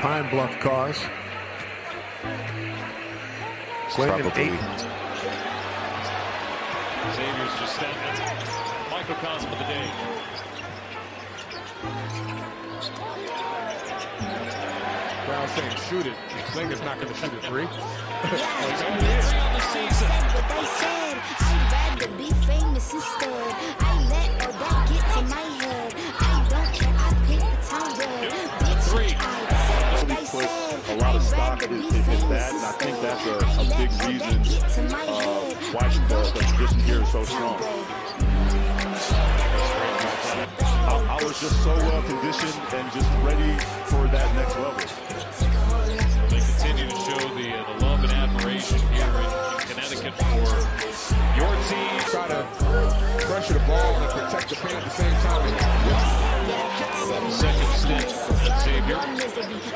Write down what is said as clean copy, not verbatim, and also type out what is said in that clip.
Pine Bluff Cars. Clingan 8. Xavier's just standing. Microcosm of the day. Crowd saying shoot it. Clingan's not going to shoot a 3. On the season. What they said, I'd rather be famous instead. I let all that get to my head. I don't care, I pick the time good. Bitch, I said what they said. A lot of stock in that, and I think that's a big reason why the tradition here is so strong. I was just so well conditioned and just ready for that next level. They continue to show the love and admiration here in Connecticut for your team. Try to pressure the ball and protect the paint at the same time. Second stint, Xavier.